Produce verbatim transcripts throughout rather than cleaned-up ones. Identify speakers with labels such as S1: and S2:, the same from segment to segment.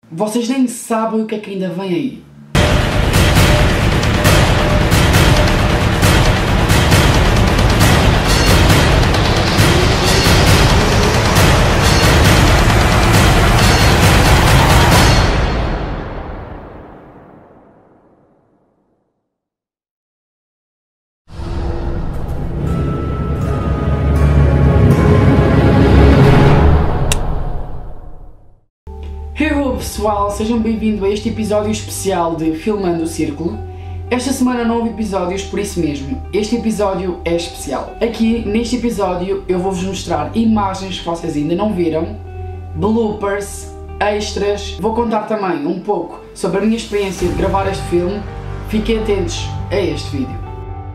S1: Vocês nem sabem o que é que ainda vem aí. Hello pessoal, sejam bem-vindos a este episódio especial de Filmando o Círculo. Esta semana não houve episódios, por isso mesmo, este episódio é especial. Aqui, neste episódio, eu vou-vos mostrar imagens que vocês ainda não viram, bloopers, extras, vou contar também um pouco sobre a minha experiência de gravar este filme. Fiquem atentos a este vídeo.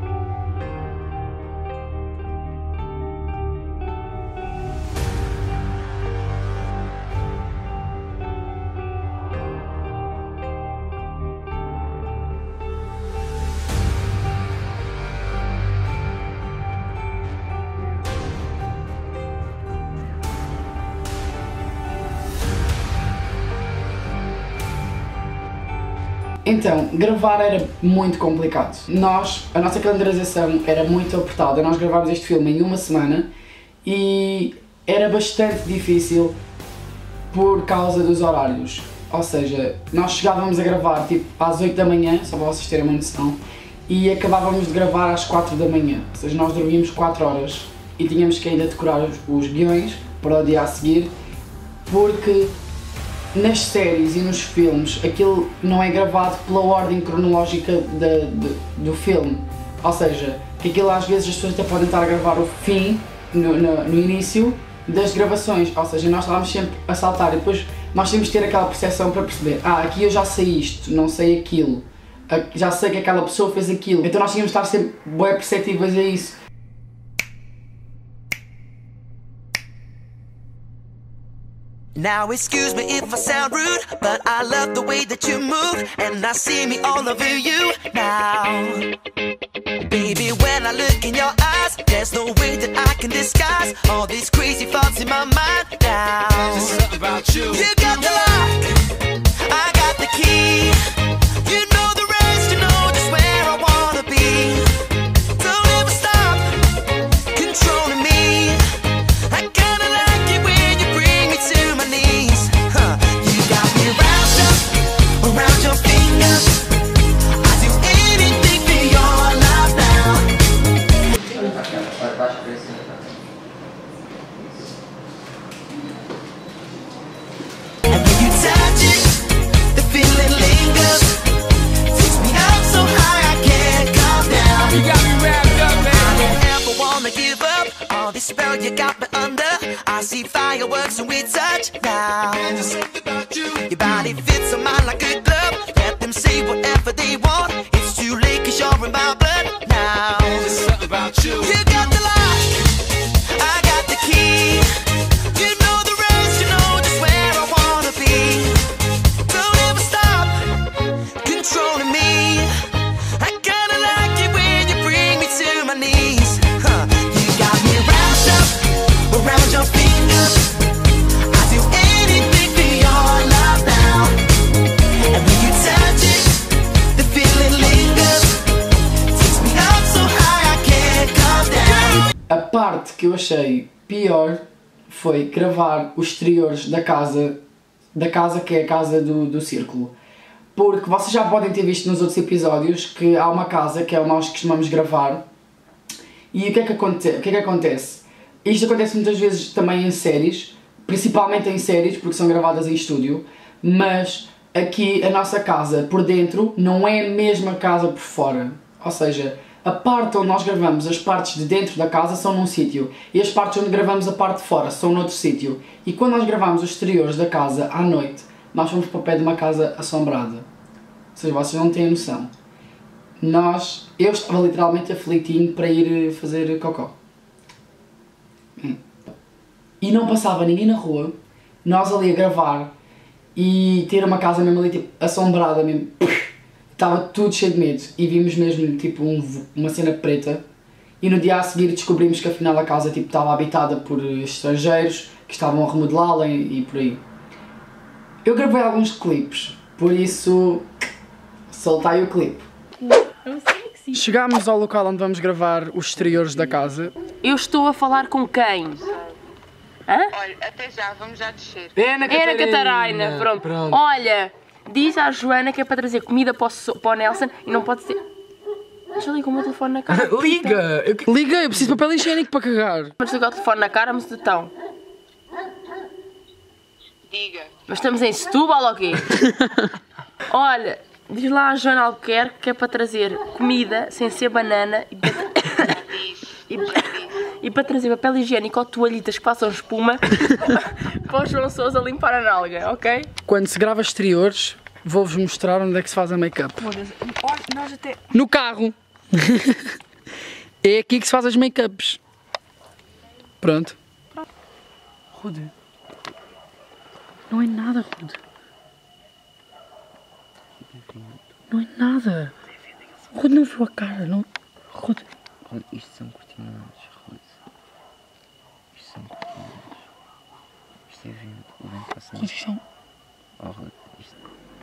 S1: Então, gravar era muito complicado. Nós, a nossa calendarização era muito apertada. Nós gravámos este filme em uma semana e era bastante difícil por causa dos horários. Ou seja, nós chegávamos a gravar tipo às oito da manhã, só para vocês terem uma noção, e acabávamos de gravar às quatro da manhã. Ou seja, nós dormíamos quatro horas e tínhamos que ainda decorar os, os guiões para o dia a seguir, porque nas séries e nos filmes aquilo não é gravado pela ordem cronológica de, de, do filme. Ou seja, que aquilo às vezes as pessoas até podem estar a gravar o fim no, no, no início das gravações. Ou seja, nós estávamos sempre a saltar e depois nós temos de ter aquela percepção para perceber: ah, aqui eu já sei isto, não sei aquilo, já sei que aquela pessoa fez aquilo. Então nós tínhamos de estar sempre bem perceptíveis a isso.
S2: Now excuse me if I sound rude, but I love the way that you move, and I see me all over you now. Baby, when I look in your eyes, there's no way that I can disguise all these crazy thoughts in my mind now. There's something about you. You got the lock, I got the key. You know the rest, you know just where I wanna be. Don't ever stop controlling me. I kinda like it when you bring me to my knees. Huh. You got me wrapped up around your fingers. I do anything for your love now. And when you touch it, the feeling lingers. Takes me up so high I can't come down. You got me wrapped up, man. I don't ever wanna give up. All this spell you got me under. I see fireworks when we touch now. There's something about you. Your body fits on mine like a glove. Let them say whatever they want. It's too late cause you're in my blood now. There's something about you. You got the lock, I got the key. You know the rest, you know just where I wanna be. Don't ever stop controlling me. I kinda like it when you bring me to my knees. Huh. You got me wrapped up around your fingers. I do anything for your love now. And when you touch it, the feeling lingers. Takes me up so high I can't come down.
S1: A parte que eu achei pior foi gravar os exteriores da casa, da casa que é a casa do, do Círculo. Porque vocês já podem ter visto nos outros episódios que há uma casa que é onde nós costumamos gravar. E o que é que, aconte o que, é que acontece? Isto acontece muitas vezes também em séries, principalmente em séries porque são gravadas em estúdio, mas aqui a nossa casa por dentro não é a mesma casa por fora. Ou seja, a parte onde nós gravamos, as partes de dentro da casa são num sítio e as partes onde gravamos a parte de fora são noutro sítio. E quando nós gravamos os exteriores da casa à noite, nós fomos para o pé de uma casa assombrada. Ou seja, vocês não têm noção. Nós, eu estava literalmente aflitinho para ir fazer cocó. E não passava ninguém na rua, nós ali a gravar e ter uma casa mesmo ali tipo assombrada mesmo. Estava tudo cheio de medo e vimos mesmo tipo um, uma cena preta. E no dia a seguir descobrimos que afinal a casa tipo, estava habitada por estrangeiros que estavam a remodelá-la e, e por aí. Eu gravei alguns clipes, por isso soltei o clipe. Chegámos ao local onde vamos gravar os exteriores da casa.
S3: Eu estou a falar com quem? Hã?
S4: Olha, até já, vamos já descer.
S1: Ana
S3: Ana Catarina, pronto.
S1: Pronto.
S3: Olha, diz à Joana que é para trazer comida para o, so- para o Nelson e não pode ser... Deixa eu ligar o meu telefone na cara.
S1: Liga! Eu... Liguei, eu preciso de papel higiênico para cagar.
S3: Mas ligar o telefone na cara, mas então.
S4: Diga.
S3: Mas estamos em Setúbal ou quê? Olha, diz lá à Joana Albuquerque que é para trazer comida sem ser banana e para, e, e para trazer papel higiênico ou toalhitas que façam espuma para o João Sousa limpar a nalga, ok?
S1: Quando se grava exteriores, vou-vos mostrar onde é que se faz a make-up.
S3: Olha, nós até...
S1: No carro! É aqui que se faz as make-ups. Pronto. Rude. Não é nada, Rude. Não é nada. Rude não viu a cara, não... Rude.
S5: Rude, isto são cortinados, Rude. Isto são cortinados. Isto é vento, o vento passa...
S1: Rude, isto é um...
S5: Oh, Rude, isto...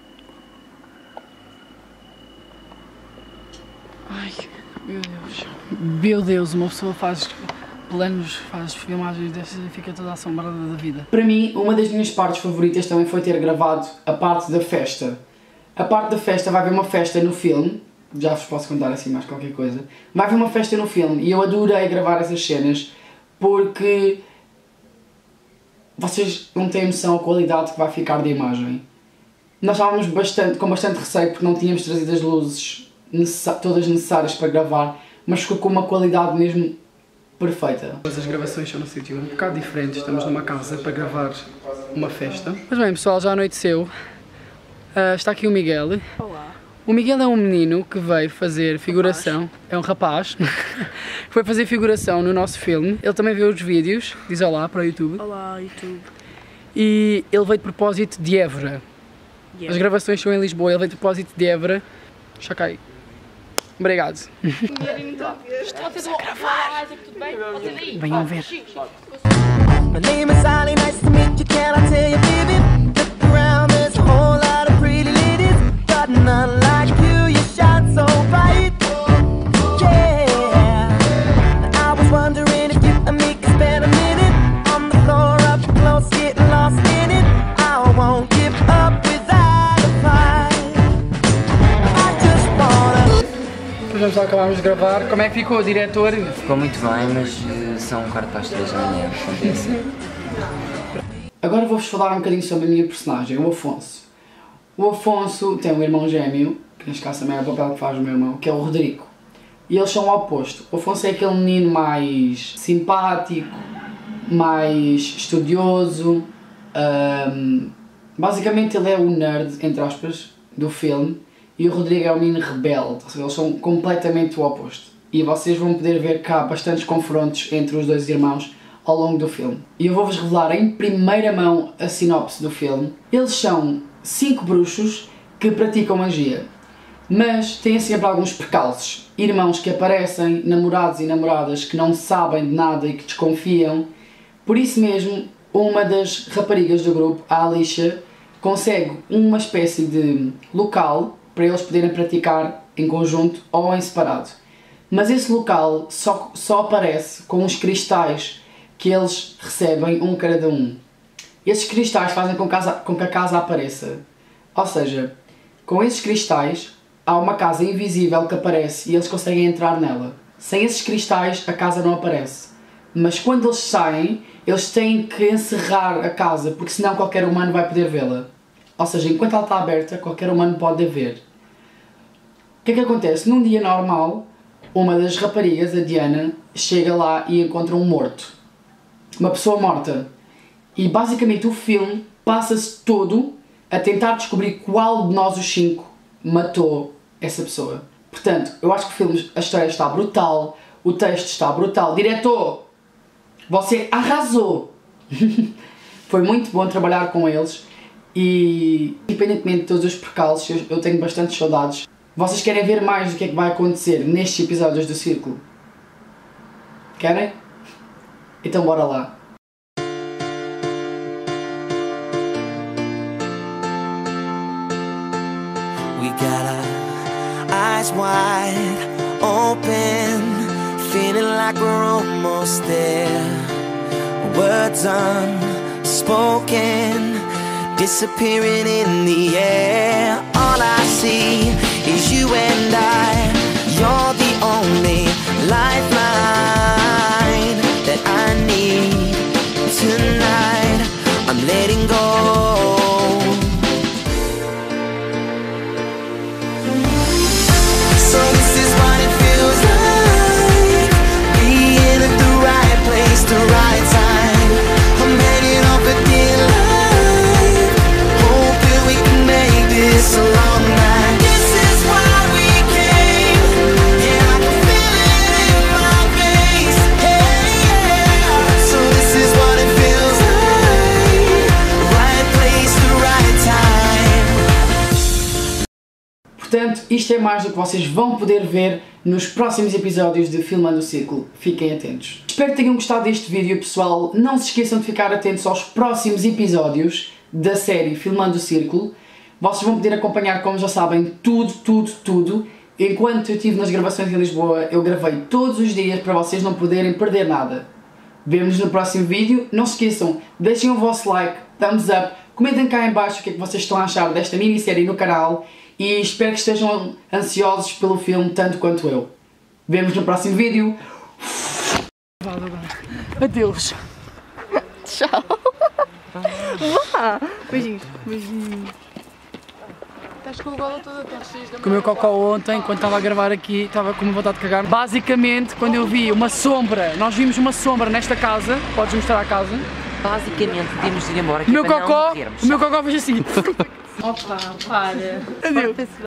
S1: Ai, meu Deus. Meu Deus, uma pessoa faz planos, faz filmagens destas e fica toda assombrada da vida. Para mim, uma das minhas partes favoritas também foi ter gravado a parte da festa. A parte da festa, vai haver uma festa no filme, já vos posso contar assim mais qualquer coisa. Vai haver uma festa no filme e eu adorei gravar essas cenas porque vocês não têm noção a qualidade que vai ficar da imagem. Nós estávamos bastante, com bastante receio porque não tínhamos trazido as luzes necess- todas necessárias para gravar, mas ficou com uma qualidade mesmo perfeita. As gravações são num sítio um bocado diferente, estamos numa casa para gravar uma festa. Mas bem pessoal, já anoiteceu. Uh, está aqui o Miguel.
S3: Olá.
S1: O Miguel é um menino que veio fazer figuração, rapaz. É um rapaz, que foi fazer figuração no nosso filme. Ele também vê os vídeos, diz olá para o YouTube.
S3: Olá, YouTube.
S1: E ele veio de propósito de Évora.
S3: Yeah.
S1: As gravações são em Lisboa, ele veio de propósito de Évora. Deixa cá aí. Obrigado.
S3: Vocês vão gravar? Tudo bem? Vocês aí?
S1: Venham ver.
S2: My name is Ali, nice to meet you, can I tell you, baby? Look around, there's a whole lot of pretty ladies, but none like you, you shine so bright. Yeah, I was wondering if you and me could spend a minute on the floor up close, getting lost in it. I won't give up without a fight. I just wanna...
S1: Depois vamos acabarmos de gravar. Como é que ficou, diretor?
S5: Ficou muito bem, mas uh, são um quarto para as três da manhã, acontece.
S1: Agora vou-vos falar um bocadinho sobre a minha personagem, o Afonso. O Afonso tem um irmão gêmeo, que neste caso também é o papel que faz o meu irmão, que é o Rodrigo. E eles são o oposto. O Afonso é aquele menino mais simpático, mais estudioso. Um, basicamente ele é o nerd, entre aspas, do filme. E o Rodrigo é o menino rebelde. Ou seja, eles são completamente o oposto. E vocês vão poder ver que há bastantes confrontos entre os dois irmãos ao longo do filme. E eu vou-vos revelar em primeira mão a sinopse do filme. Eles são cinco bruxos que praticam magia, mas têm sempre alguns percalços. Irmãos que aparecem, namorados e namoradas que não sabem de nada e que desconfiam. Por isso mesmo, uma das raparigas do grupo, a Alicia, consegue uma espécie de local para eles poderem praticar em conjunto ou em separado. Mas esse local só, só aparece com os cristais que eles recebem um cada um. Esses cristais fazem com que, a casa, com que a casa apareça. Ou seja, com esses cristais há uma casa invisível que aparece e eles conseguem entrar nela. Sem esses cristais a casa não aparece. Mas quando eles saem, eles têm que encerrar a casa, porque senão qualquer humano vai poder vê-la. Ou seja, enquanto ela está aberta, qualquer humano pode a ver. O que é que acontece? Num dia normal, uma das raparigas, a Diana, chega lá e encontra um morto. Uma pessoa morta. E basicamente o filme passa-se todo a tentar descobrir qual de nós os cinco matou essa pessoa. Portanto, eu acho que o filme, a história está brutal, o texto está brutal. Diretor, você arrasou! Foi muito bom trabalhar com eles e, independentemente de todos os percalços, eu, eu tenho bastantes saudades. Vocês querem ver mais do que é que vai acontecer nestes episódios do Círculo? Querem? Então bora lá.
S2: We got our eyes wide open, feeling like we're almost there. Words unspoken, disappearing in the air. All I see is you and I. You're the only lifeline that I need tonight. I'm letting go. So this is what it feels like, being at the right place, the right time. I'm heading off a dear life, hoping we can make this a long night. This is why we came, yeah, I can feel it in my face, hey, yeah. So this is what it feels like, right place, the right time.
S1: Portanto, isto é mais do que vocês vão poder ver nos próximos episódios de Filmando o Círculo. Fiquem atentos. Espero que tenham gostado deste vídeo, pessoal. Não se esqueçam de ficar atentos aos próximos episódios da série Filmando o Círculo. Vocês vão poder acompanhar, como já sabem, tudo, tudo, tudo. Enquanto eu estive nas gravações em Lisboa, eu gravei todos os dias para vocês não poderem perder nada. Vemo-nos no próximo vídeo. Não se esqueçam, deixem o vosso like, thumbs up, comentem cá em baixo o que é que vocês estão a achar desta minissérie no canal. E espero que estejam ansiosos pelo filme tanto quanto eu. Vemo-nos no próximo vídeo. Adeus.
S3: Tchau. Vá. Beijinhos. Beijinhos. Estás com a gola toda, estás cheio da...
S1: Comeu cocó ontem, enquanto estava a gravar aqui, estava com uma vontade de cagar. Basicamente, quando eu vi uma sombra, nós vimos uma sombra nesta casa, podes mostrar a casa.
S5: Basicamente, temos de ir embora aqui
S1: O meu
S5: para
S1: cocó,
S5: não morrermos.
S1: o meu cocó fez assim.
S3: Opa, para.
S1: Adeus.